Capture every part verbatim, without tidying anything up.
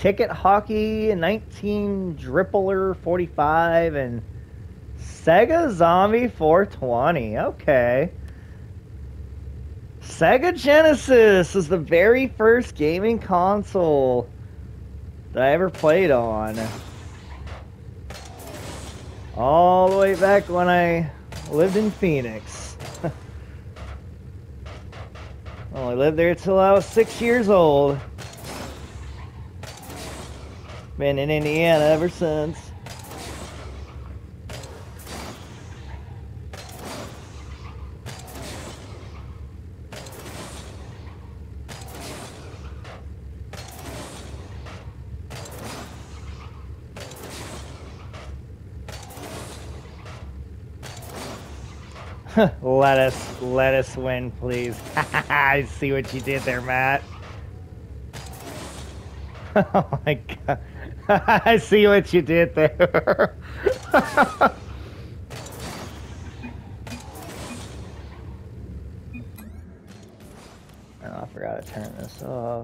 Ticket Hockey, nineteen Drippler forty-five, and Sega Zombie four twenty. Okay. Sega Genesis is the very first gaming console that I ever played on. All the way back when I lived in Phoenix. Well, I lived there till I was six years old. Been in Indiana ever since. let us let us win, please. I see what you did there, Matt. Oh my god. I see what you did there. Oh, I forgot to turn this off.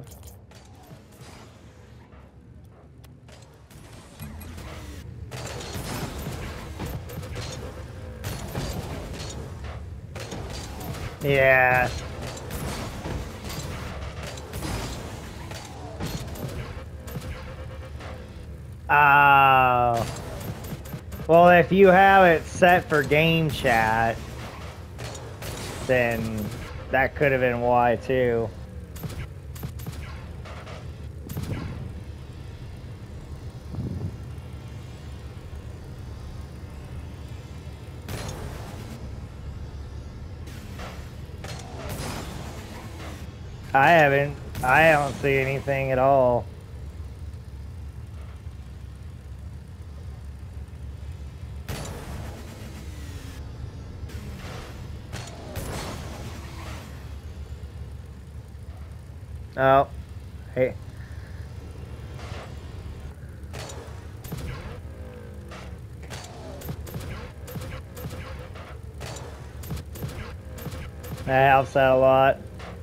Yeah. Oh. Well, if you have it set for game chat, then that could have been why too. I haven't. I don't see anything at all. Oh, hey. That helps out a lot.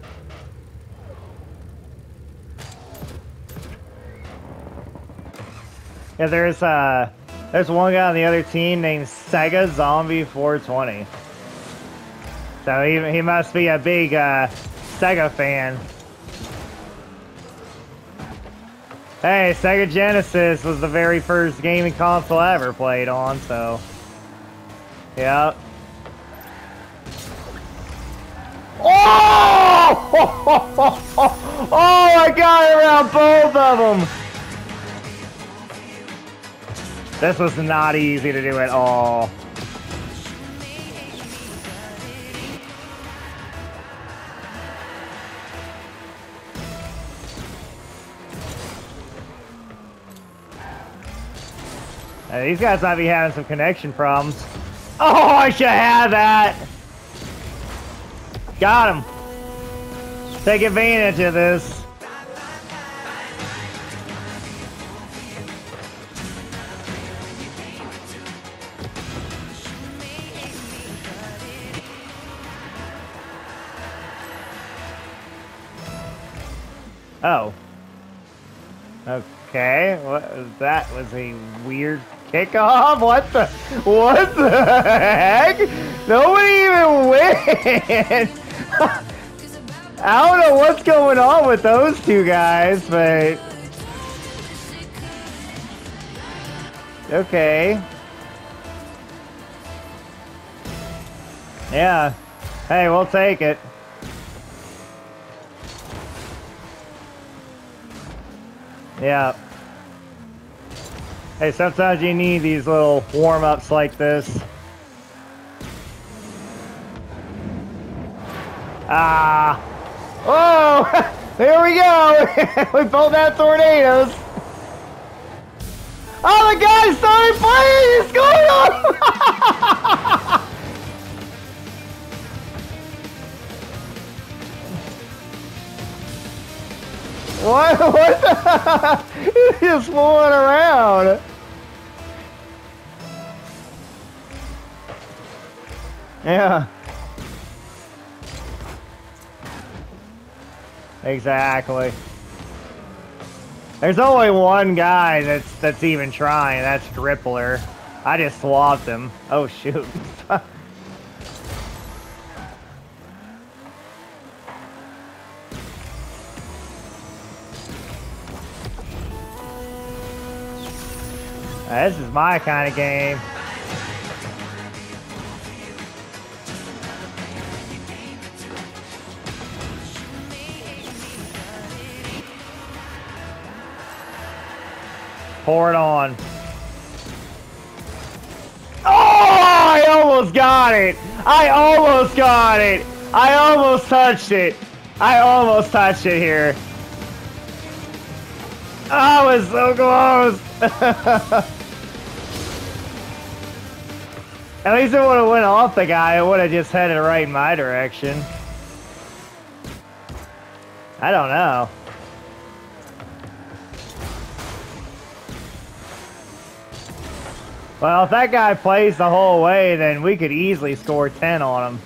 Yeah, there's uh, there's one guy on the other team named Sega Zombie four twenty. So he he must be a big uh, Sega fan. Hey, Sega Genesis was the very first gaming console I ever played on, so yeah. Oh! Oh, I got it around both of them. This was not easy to do at all. Uh, these guys might be having some connection problems. Oh, I should have that. Got him. Take advantage of this. Oh. Okay. What was that? Was a weird kickoff? What the? What the heck? Nobody even wins. I don't know what's going on with those two guys, but okay. Yeah. Hey, we'll take it. Yeah. Hey, sometimes you need these little warm-ups like this. Ah. Oh! There we go! We both have tornadoes. Oh, the guy started playing! What's going on? What? What the? He's just fooling around. Yeah. Exactly. There's only one guy that's that's even trying. That's Grippler. I just swapped him. Oh shoot. This is my kind of game. Pour it on. Oh, I almost got it. I almost got it. I almost touched it. I almost touched it here. Oh, I was so close. At least it would have went off the guy. It would have just headed right in my direction. I don't know. Well, if that guy plays the whole way, then we could easily score ten on him.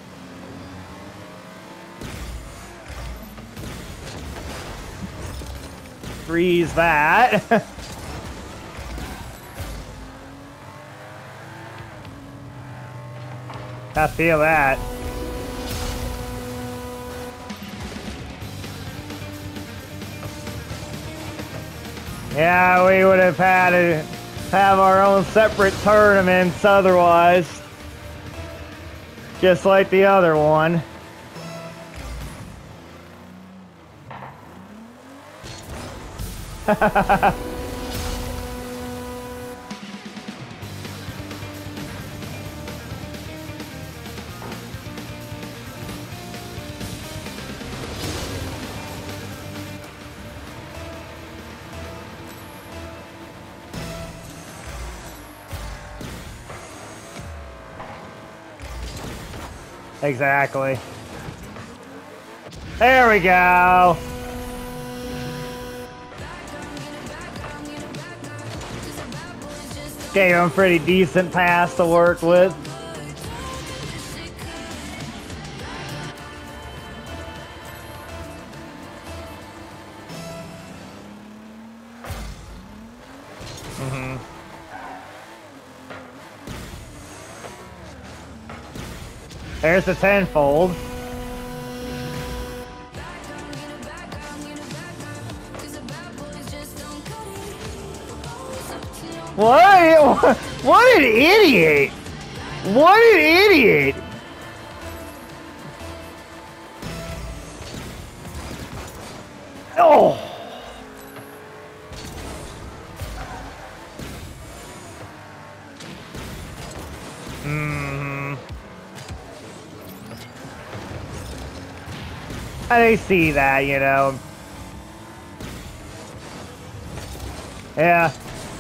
Freeze that. I feel that. Yeah, we would have had to have our own separate tournaments otherwise. Just like the other one. Exactly. There we go. Gave him a pretty decent pass to work with. Mm-hmm. There's the tenfold. What? What an idiot! What an idiot! Oh! Hmm. I see that, you know. Yeah.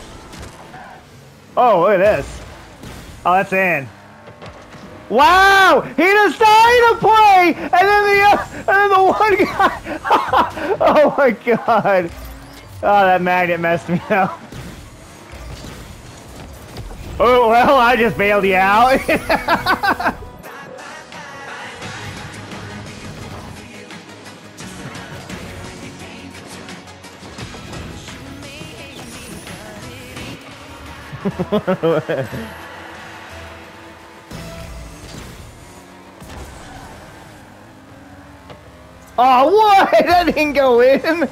Oh, look at this. Oh, that's in. Wow! He decided to play, and then the uh, and then the one guy. Oh my god! Oh, that magnet messed me up. Oh well, I just bailed you out. Oh, what? That didn't go in.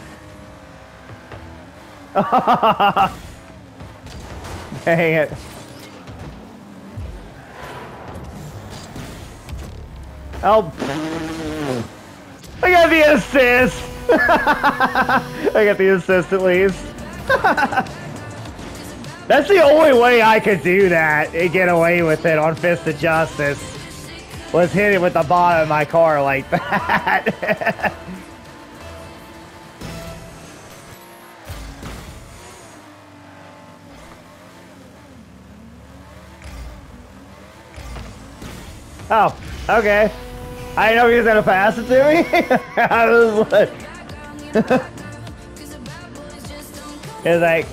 Dang it. Oh, I got the assist. I got the assist at least. That's the only way I could do that and get away with it on Fist of Justice, was hit it with the bottom of my car like that. Oh, okay. I didn't know he was gonna pass it to me. I was like, it's like,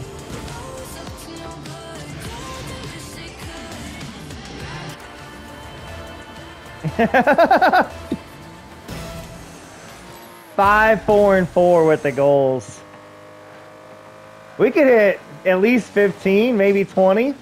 five, four, and four with the goals. We could hit at least fifteen, maybe twenty.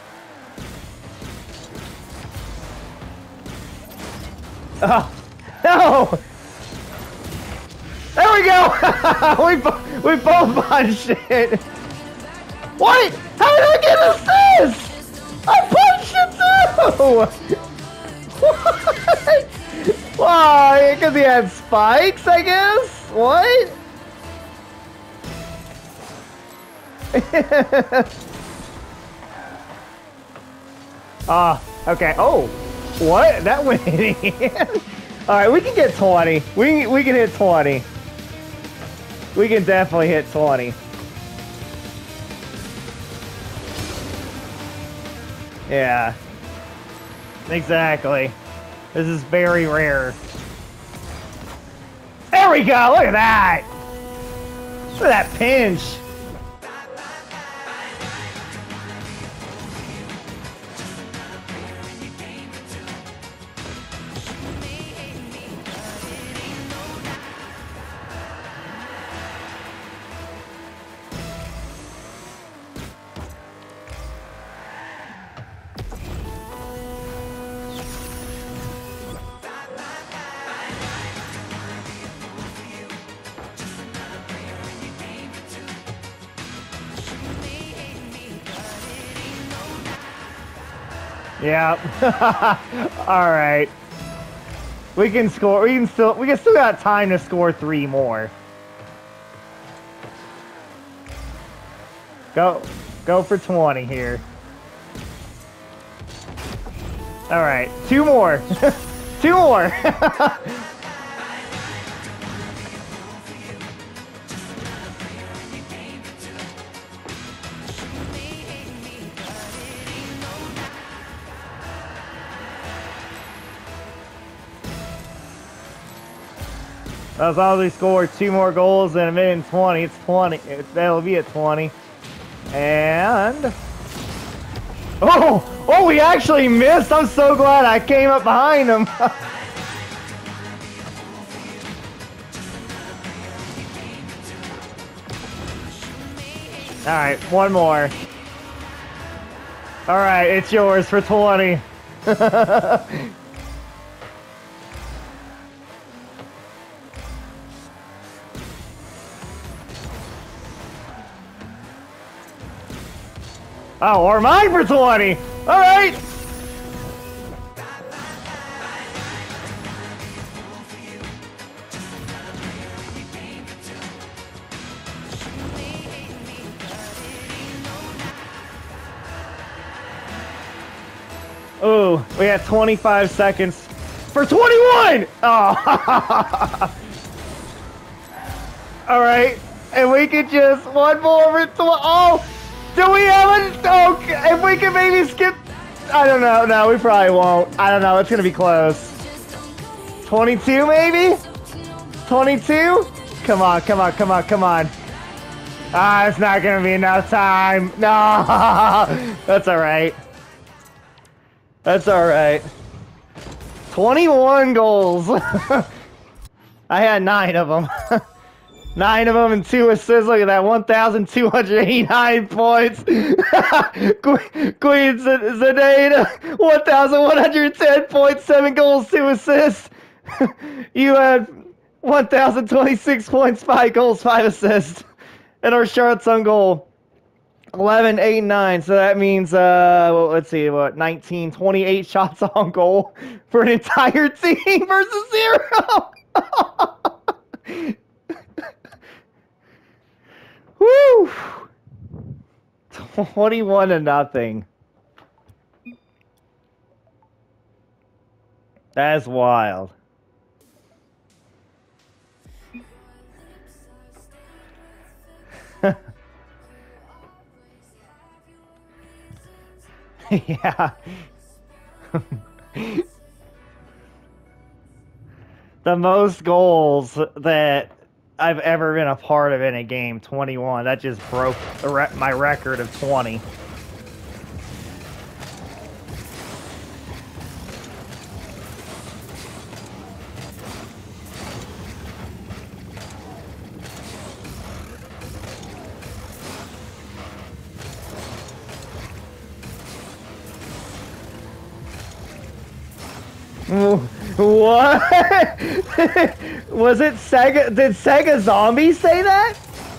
Oh, no! There we go! we, bo we both punched it! What? How did I get assist? I punched it too! What? Why? Because he had spikes, I guess? What? Ah, uh, okay. Oh, what? That went in. All right, we can get twenty. We we can hit twenty. We can definitely hit twenty. Yeah. Exactly. This is very rare. There we go. Look at that. Look at that pinch. Yeah. All right. We can score. We can still. We can still got time to score three more. Go. Go for twenty here. All right. Two more. Two more. As long as we score two more goals in a minute and twenty, it's twenty. It, that'll be at twenty. And oh, oh, we actually missed. I'm so glad I came up behind him. All right, one more. All right, it's yours for twenty. Oh, or mine for twenty. All right. Ooh, we had twenty-five seconds for twenty-one. Oh. All right, and we could just one more for tw oh. Do we have a... Oh, if we can maybe skip... I don't know. No, we probably won't. I don't know. It's going to be close. twenty-two, maybe? twenty-two? Come on, come on, come on, come on. Ah, it's not going to be enough time. No. That's all right. That's all right. twenty-one goals. I had nine of them. Nine of them and two assists. Look at that, one thousand two hundred eighty-nine points. Queen Zidane, one thousand one hundred ten points, seven goals, two assists. You had one thousand twenty-six points, five goals, five assists. And our Charlotte's on goal, eleven, eight, nine. So that means, uh, well, let's see, what, nineteen, twenty-eight shots on goal for an entire team versus zero. Woo! twenty-one to nothing. That's wild. Yeah. The most goals that I've ever been a part of in a game, twenty-one. That just broke the re my record of twenty. What? Was it Sega? Did Sega Zombie say that?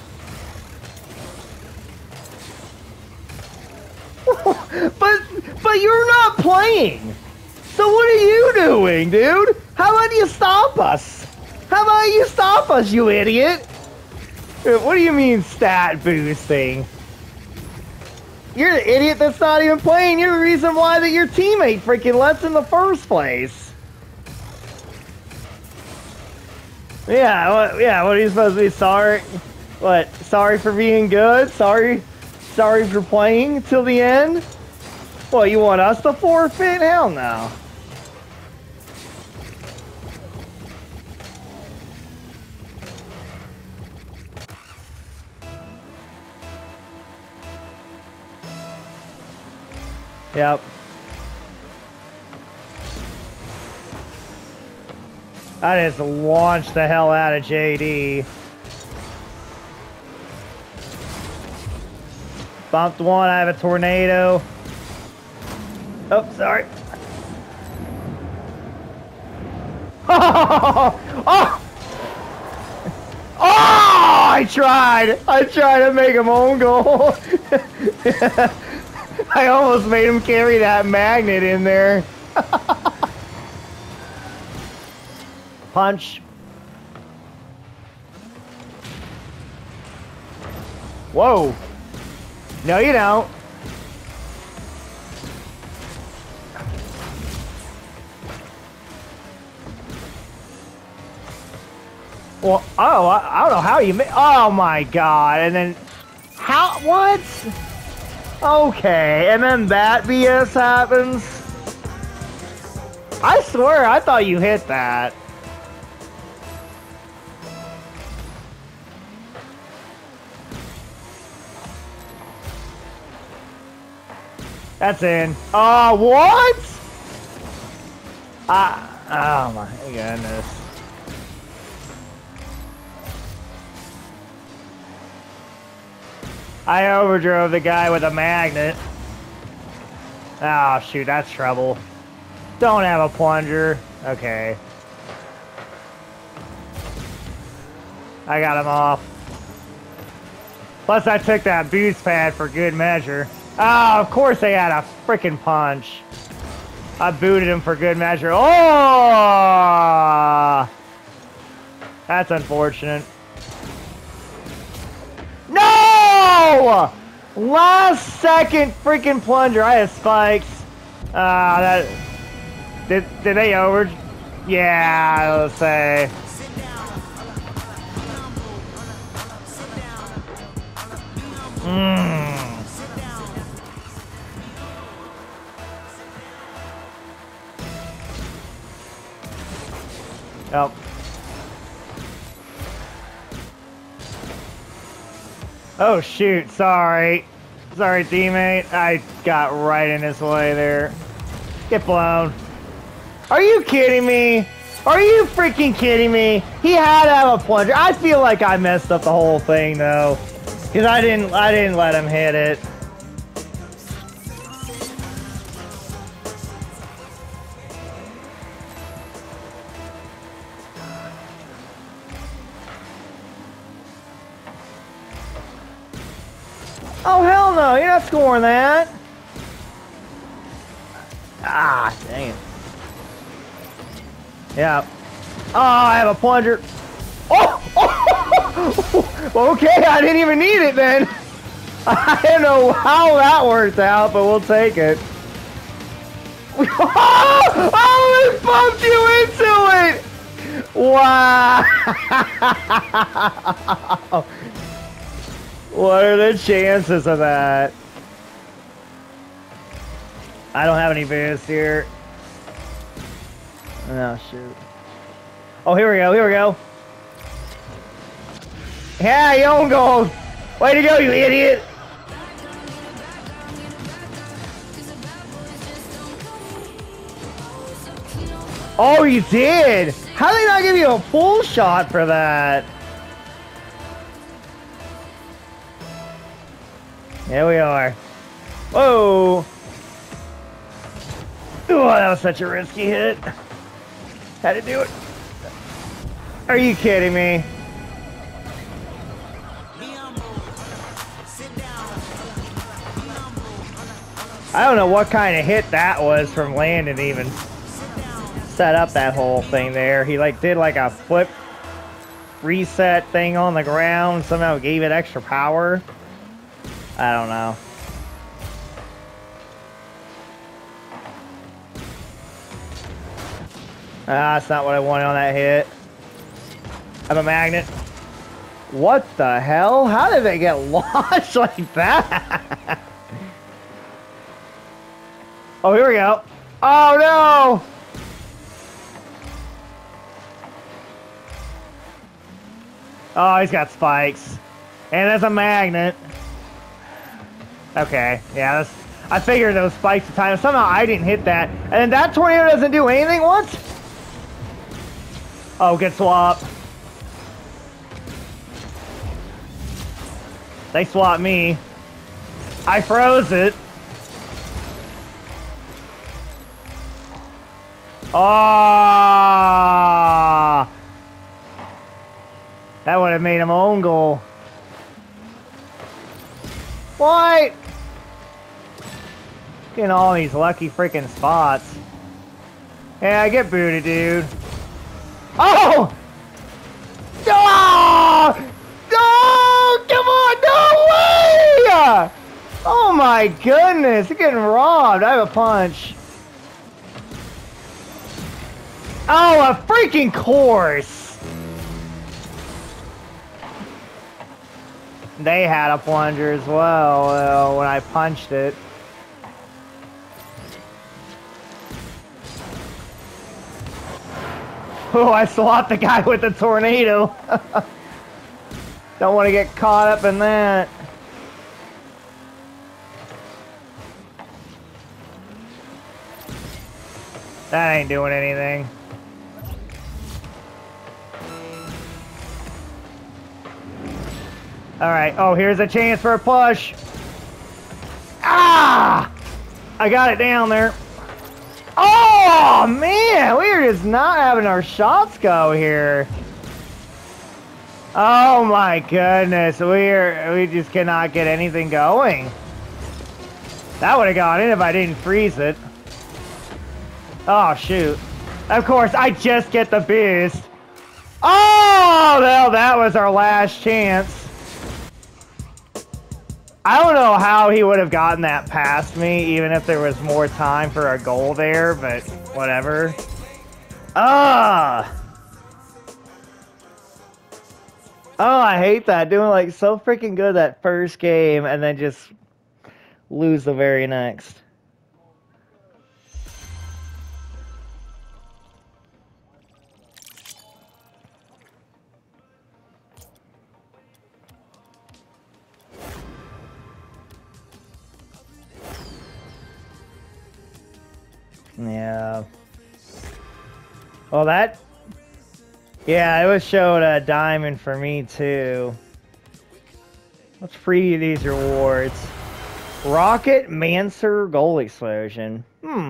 but but you're not playing. So what are you doing, dude? How about you stop us? How about you stop us, you idiot? What do you mean stat boosting? You're the idiot that's not even playing. You're the reason why that your teammate freaking left in the first place. Yeah, what, yeah, what are you supposed to be sorry? What, sorry for being good? Sorry, sorry for playing till the end? What, you want us to forfeit? Hell no. Yep. I just launched the hell out of J D. Bumped one, I have a tornado. Oh, sorry. Oh! Oh! Oh! I tried! I tried to make him own goal. I almost made him carry that magnet in there. Punch. Whoa. No, you don't. Well, oh, I, I don't know how you made. Oh my god. And then, how? What? Okay, and then that B S happens. I swear, I thought you hit that. That's in. Oh, what? Ah, oh my goodness. I overdrove the guy with a magnet. Oh, shoot, that's trouble. Don't have a plunger. Okay. I got him off. Plus, I took that boost pad for good measure. Oh, of course they had a freaking punch. I booted him for good measure. Oh! That's unfortunate. No! Last second freaking plunger. I had spikes. Ah, uh, that... Did, did they over... Yeah, let's say... Mmm. Oh. Oh shoot, sorry. Sorry teammate. I got right in his way there. Get blown. Are you kidding me? Are you freaking kidding me? He had to have a plunger. I feel like I messed up the whole thing though. Cause I didn't I didn't let him hit it. Oh, hell no, you're not scoring that. Ah, dang it. Yeah. Oh, I have a plunger. Oh! Oh! Okay, I didn't even need it then. I don't know how that worked out, but we'll take it. Oh! Oh, it bumped you into it! Wow! What are the chances of that? I don't have any boost here. Oh, shoot. Oh, here we go, here we go. Yeah, you own gold. Way to go, you idiot. Oh, you did? How did they not give you a full shot for that? Here we are. Whoa. Oh, that was such a risky hit. Had to do it. Are you kidding me? I don't know what kind of hit that was from Landon even. Set up that whole thing there. He like did like a flip reset thing on the ground. Somehow gave it extra power. I don't know. Ah, that's not what I wanted on that hit. I'm a magnet. What the hell? How did they get launched like that? Oh, here we go. Oh, no! Oh, he's got spikes. And there's a magnet. Okay, yeah, that's, I figured those spikes at times. Somehow I didn't hit that. And then that tornado doesn't do anything? What? Oh, good swap. They swapped me. I froze it. Oh! That would have made him own goal. What? Getting all these lucky freaking spots. Yeah, I get booted, dude. Oh! Oh! No! Come on! No way! Oh my goodness! You're getting robbed. I have a punch. Oh, a freaking course! They had a plunger as well uh, when I punched it. Oh, I swapped the guy with the tornado. Don't want to get caught up in that. That ain't doing anything. Alright, oh, here's a chance for a push. Ah! I got it down there. Oh, man! We're just not having our shots go here. Oh, my goodness. We're, we just cannot get anything going. That would have gone in if I didn't freeze it. Oh, shoot. Of course, I just get the boost. Oh, well, that was our last chance. I don't know how he would have gotten that past me, even if there was more time for a goal there, but whatever. Ah! Oh, I hate that. Doing like so freaking good that first game and then just lose the very next. Yeah. Well, that... Yeah, it was showed a diamond for me, too. Let's preview these rewards. Rocket Mancer Goal Explosion. Hmm.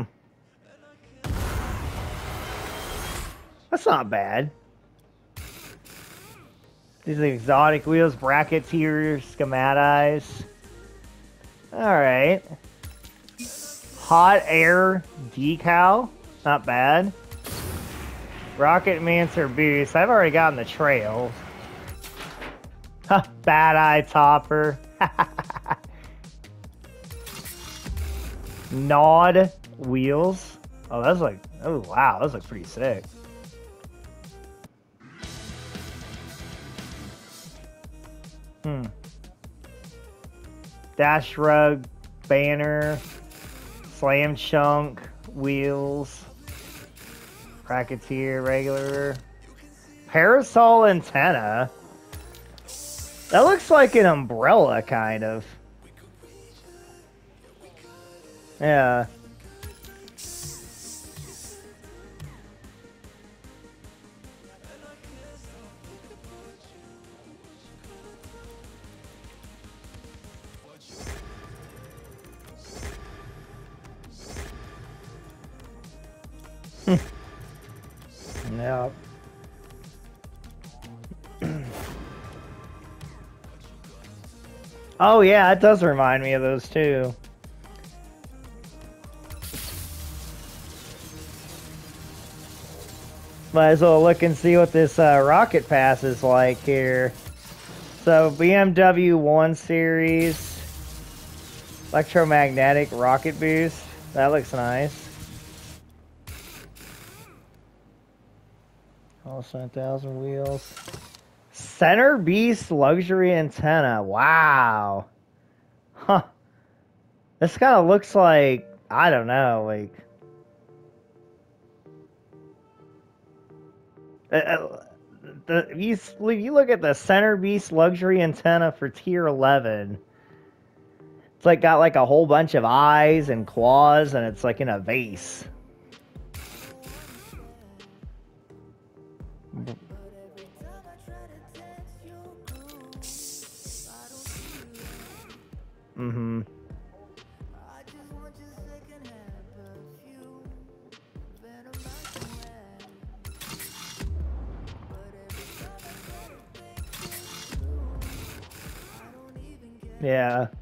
That's not bad. These are exotic wheels, bracketeers, schematize. Alright. Hot air decal. Not bad. Rocket Mancer boost. I've already gotten the trail. Huh, bad eye topper. Nod wheels. Oh, that's like, oh wow, those look pretty sick. Hmm. Dash rug banner. Slam chunk wheels. Bracketeer regular. Parasol antenna. That looks like an umbrella, kind of. Yeah. Yeah. Oh yeah, it does remind me of those too. Might as well look and see what this uh, rocket pass is like here. So B M W one Series electromagnetic rocket boost. That looks nice. Also one thousand wheels. Center Beast luxury antenna. Wow. Huh. This kind of looks like, I don't know, like... Uh, the, you, you look at the Center Beast luxury antenna for tier eleven. It's like got like a whole bunch of eyes and claws, and it's like in a vase. Mm-hmm. Yeah.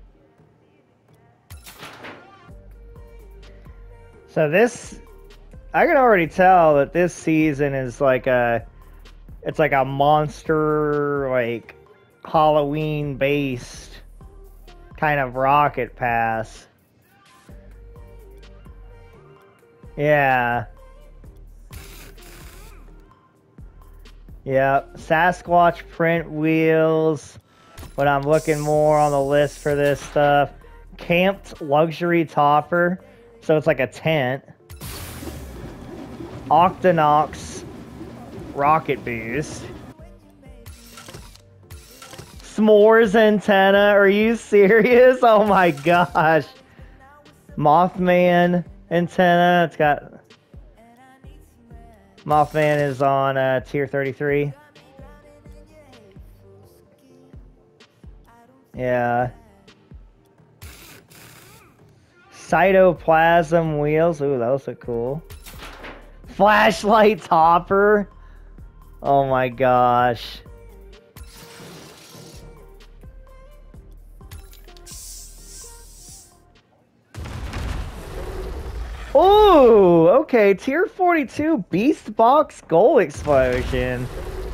So this, I can already tell that this season is like a, it's like a monster, like Halloween based kind of rocket pass. Yeah. Yeah. Sasquatch print wheels. But I'm looking more on the list for this stuff. Camped luxury topper. So it's like a tent. Octonox rocket boost. S'mores antenna. Are you serious? Oh my gosh. Mothman antenna. It's got... Mothman is on uh, tier thirty-three. Yeah. Cytoplasm wheels. Ooh, those look cool. Flashlight topper. Oh my gosh. Ooh, okay. Tier forty-two Beast Box Goal Explosion.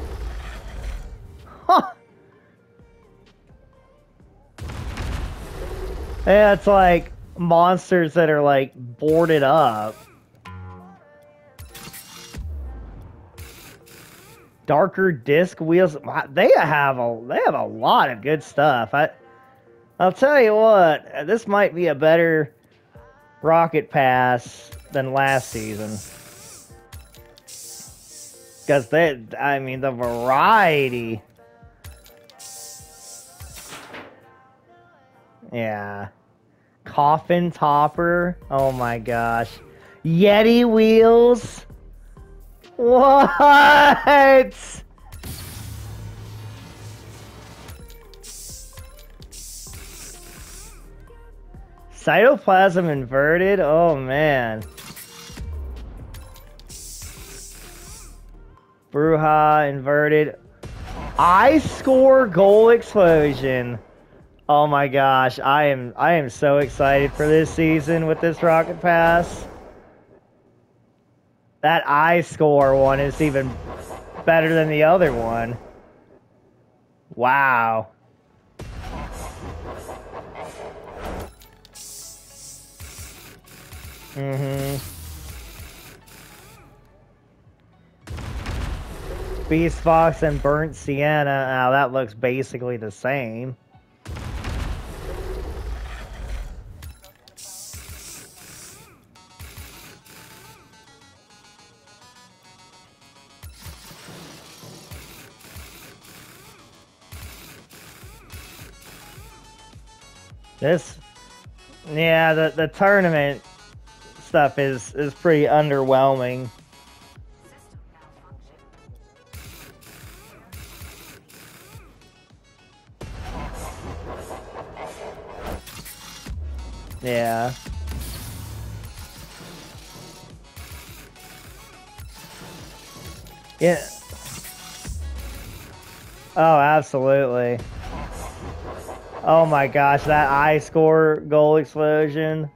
Huh. Yeah, it's like monsters that are like boarded up. Darker disc wheels. They have a they have a lot of good stuff. I I'll tell you what, this might be a better rocket pass than last season. Because they, I mean, the variety. Yeah. Coffin topper. Oh my gosh. Yeti wheels. What? Cytoplasm inverted. Oh man. Bruja inverted. I score goal explosion. Oh my gosh, I am I am so excited for this season with this rocket pass. That I score one is even better than the other one. Wow. Mm-hmm. Beast Fox and Burnt Sienna. Now that looks basically the same. This, yeah, the the tournament stuff is is pretty underwhelming. Yeah. Yeah. Oh, absolutely. Oh my gosh, that I score goal explosion.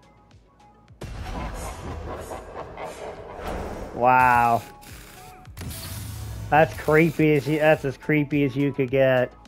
Wow. That's creepy as you, that's as creepy as you could get.